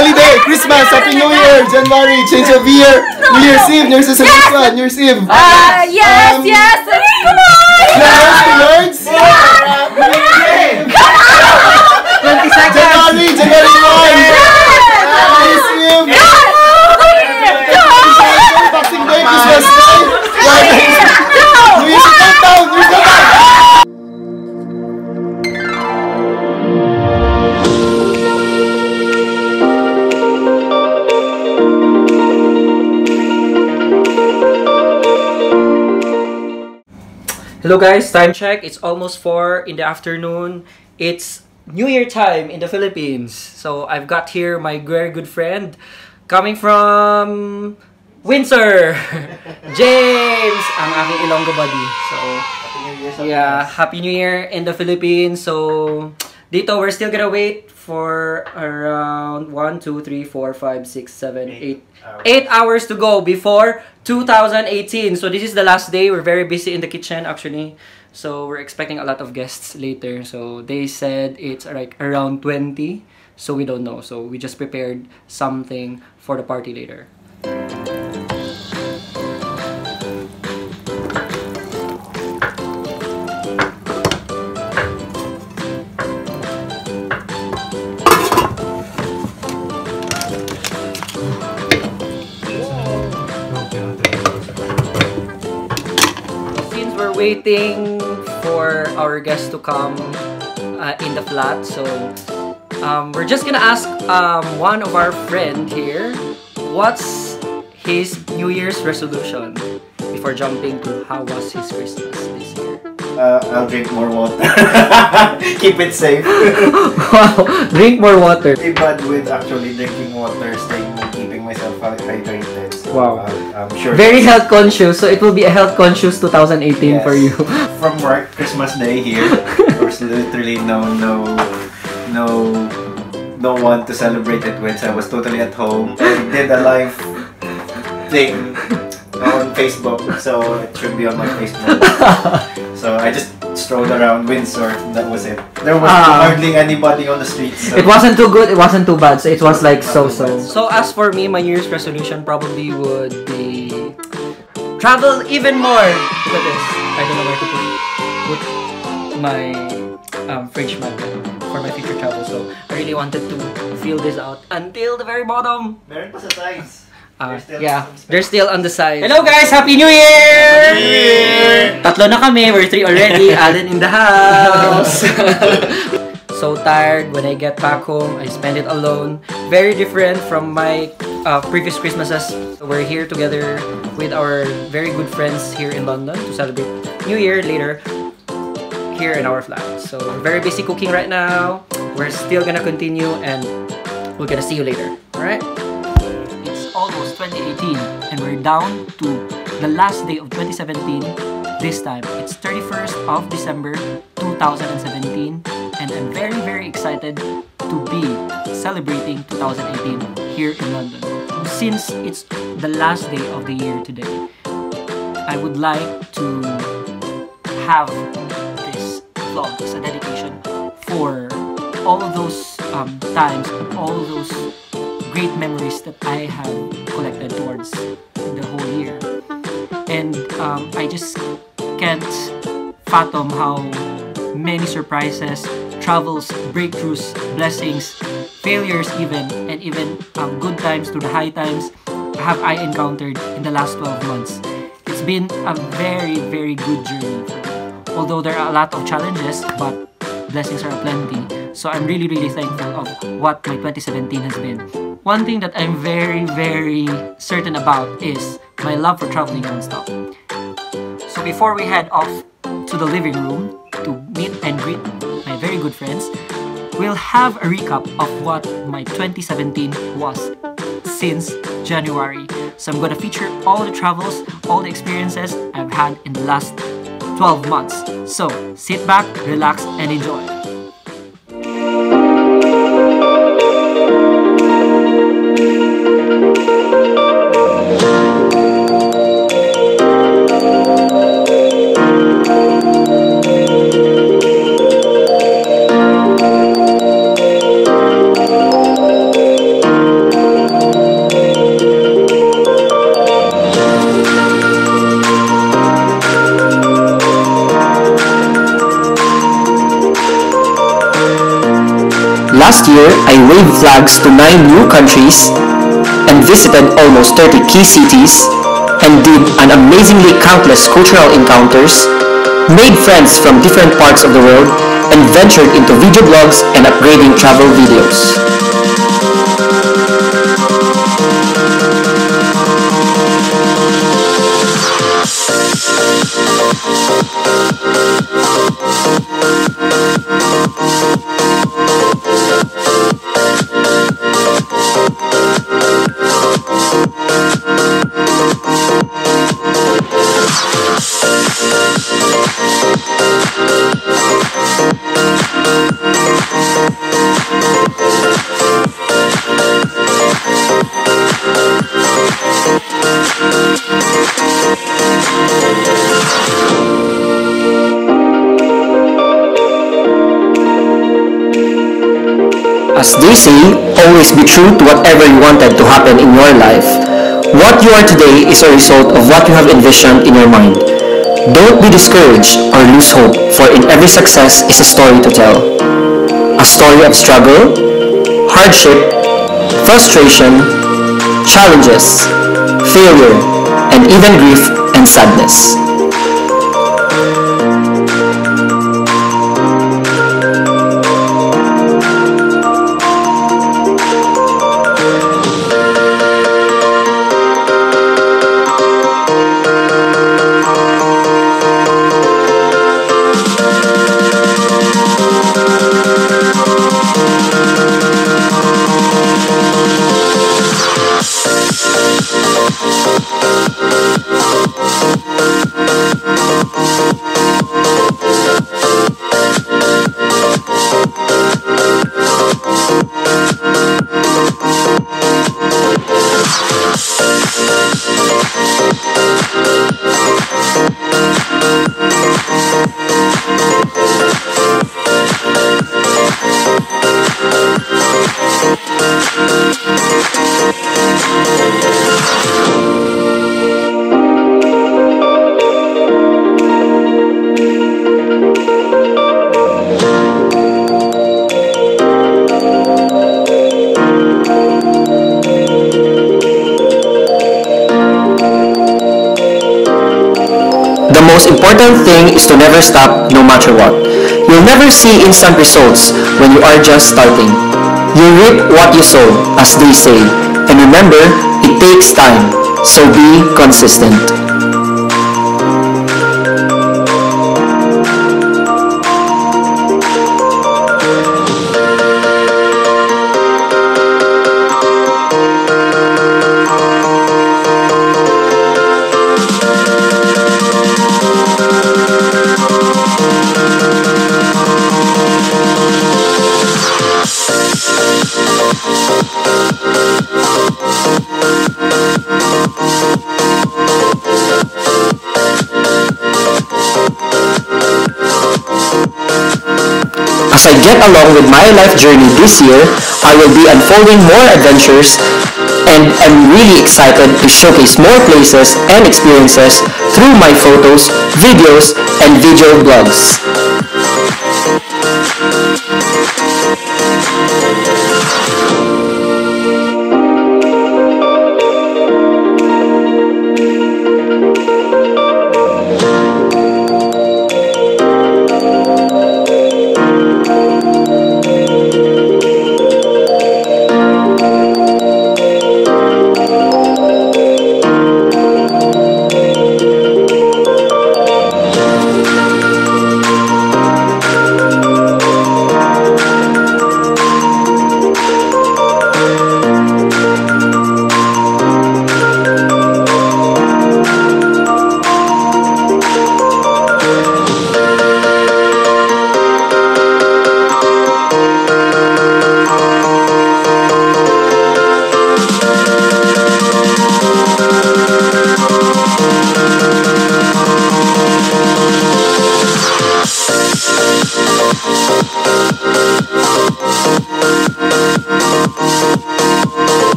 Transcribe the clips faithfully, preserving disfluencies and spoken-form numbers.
holiday, Christmas, Happy New Year, January, change of year, New Year's Eve, New Year's Resolution, New Year's Eve. Uh, yes, um, yes. Come on. Lords, twenty seconds. January, January one. New Year's Eve. Boxing Day, Christmas Day. New Year's countdown, New Year's countdown. Hello guys, time check. It's almost four in the afternoon. It's New Year time in the Philippines. So I've got here my very good friend coming from Windsor, James, ang aking Ilonggo buddy. So yeah, Happy New Year in the Philippines. So dito we're still gonna wait for around one, two, three, four, five, six, seven, eight, eight hours to go before two thousand eighteen. So this is the last day. We're very busy in the kitchen actually. So we're expecting a lot of guests later. So they said it's like around twenty. So we don't know. So we just prepared something for the party later. Waiting for our guests to come uh, in the flat, so um, we're just gonna ask um, one of our friend here what's his New Year's resolution before jumping to how was his Christmas this year. Uh, I'll drink more water. Keep it safe. Wow, drink more water. Stay bad with actually drinking water, staying, keeping myself hydrated. So, wow. Uh, I'm sure. Very health conscious, so it will be a health conscious twenty eighteen yes. for you. From work, Christmas Day here. There's literally no, no, no, no one to celebrate it with. So I was totally at home. I did a live thing on Facebook, so it should be on my Facebook. So I just strolled around Windsor, that was it. There was uh, hardly anybody on the streets. So. It wasn't too good, it wasn't too bad, so it was like so-so. So as for me, my New Year's resolution probably would be travel even more. Look at this. I don't know where to put, put my um, fridge magnet for my future travel, so I really wanted to feel this out until the very bottom. Meron pa sa sides. Uh, yeah, they're still on the side. Hello guys! Happy New Year! Happy New Year! Tatlo na kami, we're three already. Allen in the house. So tired when I get back home. I spend it alone. Very different from my uh, previous Christmases. We're here together with our very good friends here in London to celebrate New Year later here in our flat. So we're very busy cooking right now. We're still gonna continue and we're gonna see you later. Alright? Almost twenty eighteen and we're down to the last day of twenty seventeen. This time it's thirty-first of December two thousand seventeen and I'm very very excited to be celebrating two thousand eighteen here in London. Since it's the last day of the year today, I would like to have this vlog as a dedication for all of those um, times, all of those great memories that I have collected towards the whole year. And um, I just can't fathom how many surprises, travels, breakthroughs, blessings, failures even, and even um, good times to the high times have I encountered in the last twelve months. It's been a very, very good journey. Although there are a lot of challenges, but blessings are plenty. So I'm really, really thankful of what my twenty seventeen has been. One thing that I'm very, very certain about is my love for traveling non-stop. So before we head off to the living room to meet and greet my very good friends, we'll have a recap of what my twenty seventeen was since January. So I'm gonna feature all the travels, all the experiences I've had in the last twelve months. So sit back, relax, and enjoy. last year, I waved flags to nine new countries and visited almost thirty key cities and did an amazingly countless cultural encounters, made friends from different parts of the world, and ventured into video blogs and upgrading travel videos. As they say, always be true to whatever you wanted to happen in your life. What you are today is a result of what you have envisioned in your mind. Don't be discouraged or lose hope, for in every success is a story to tell. A story of struggle, hardship, frustration, challenges, failure, and even grief and sadness. The most important thing is to never stop no matter what. You'll never see instant results when you are just starting. You reap what you sow, as they say. And remember, it takes time, so be consistent. As I get along with my life journey this year, I will be unfolding more adventures and I'm really excited to showcase more places and experiences through my photos, videos, and video blogs.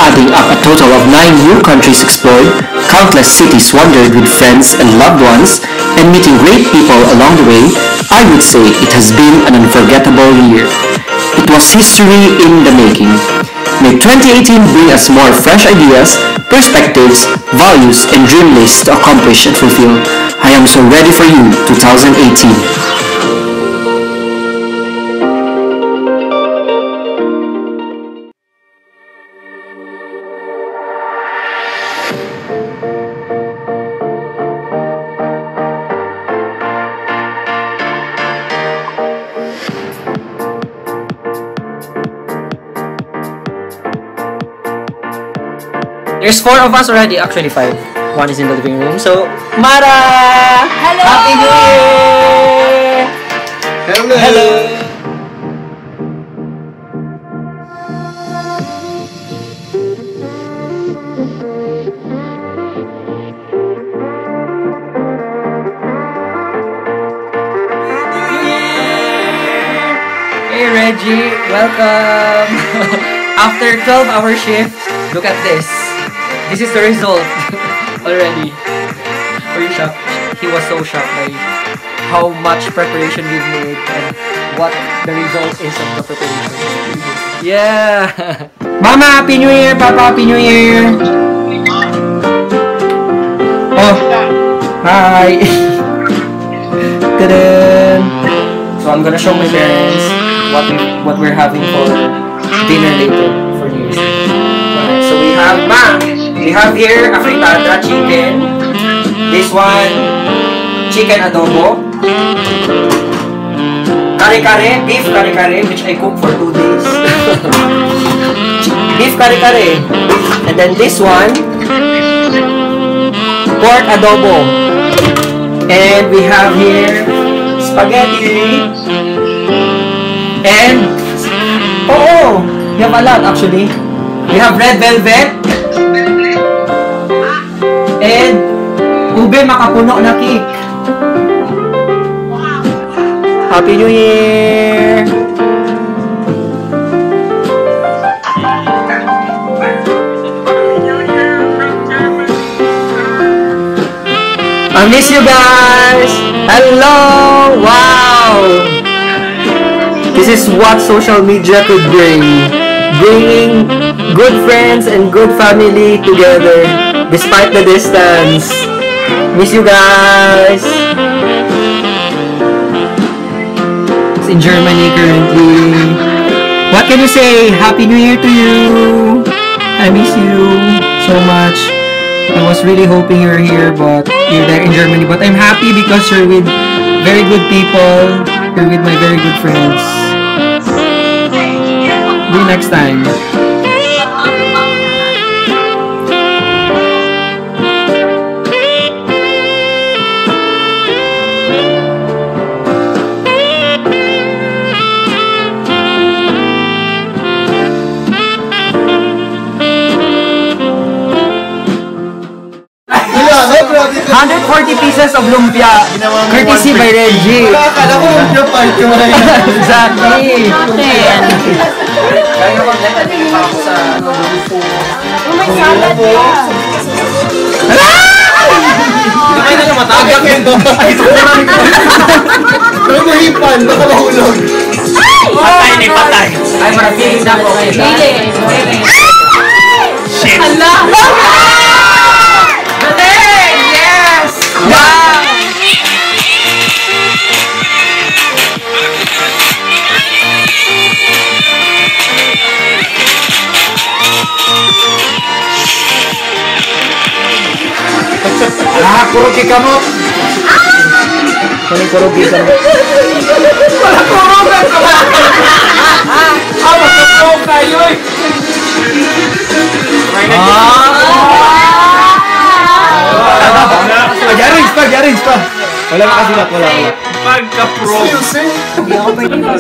adding up a total of nine new countries explored, countless cities wandered with friends and loved ones, and meeting great people along the way, I would say it has been an unforgettable year. It was history in the making. May twenty eighteen bring us more fresh ideas, perspectives, values, and dream lists to accomplish and fulfill. I am so ready for you, twenty eighteen. There's four of us already, actually five. One is in the living room. So, Mara! Hello! Happy New Year! Hello! Hello! Hey Reggie, welcome! After twelve hour shift, look at this. This is the result already. Were you shocked? He was so shocked by how much preparation we've made and what the result is of the preparation. Yeah! Mama, Happy New Year! Papa, Happy New Year! Oh! Hi! Ta-da! So I'm gonna show my parents what we what we're having for dinner later for New Year's. Alright, so we have ma. We have here a fritada chicken. This one, chicken adobo. Kare-kare, beef kare-kare, which I cook for two days. Beef kare-kare. And then this one, pork adobo. And we have here spaghetti. And, oh, we have a lot actually. We have red velvet. And, ube makapuno na cake. Happy New Year! I miss you guys! Hello! Wow! This is what social media could bring. Bringing good friends and good family together despite the distance. Miss you guys! It's in Germany currently. What can you say? Happy New Year to you! I miss you so much. I was really hoping you're here, but you're there in Germany. But I'm happy because you're with very good people. You're with my very good friends. See you next time. one hundred forty pieces of lumpia, courtesy by Reggie. Akala ko yung part yung mga Exactly. Kaya mag-let pa ako sa grupo. Oh my God! Ay, na naman tagak yun doon. Pero mahipan, baka mahulog. Patay na patay. Ay, marapili na ako. Pili! Shit. Hala! Galing! Yes! Wow! Ah, kurugi ka mo! Kani kurugi ka mo? Wala kurugan ka ba? Ah, magkakaw kayo eh! Ah! Pag-arrange pa, pag-arrange pa. Wala na kasi wala. Pagka-pro. Hindi ako pwede pa.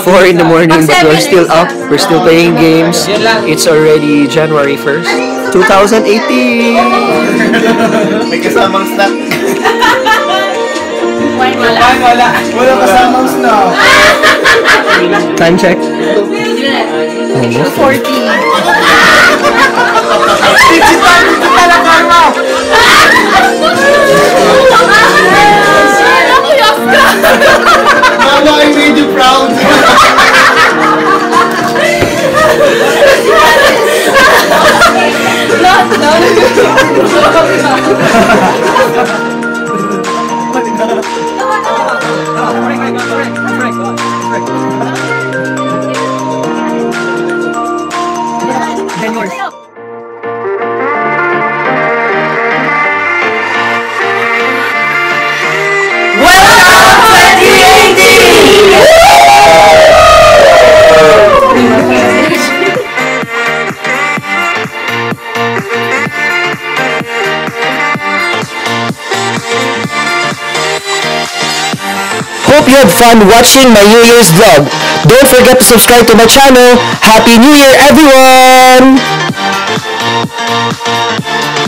four in the morning, but we're still up. We're still playing games. It's already January first, twenty eighteen. May kasamang snack. Wine wala. Wala. Wala kasamang snow. Time check. two forty. Mama, I made you proud. Hope you had fun watching my New Year's vlog. Don't forget to subscribe to my channel. Happy New Year, everyone!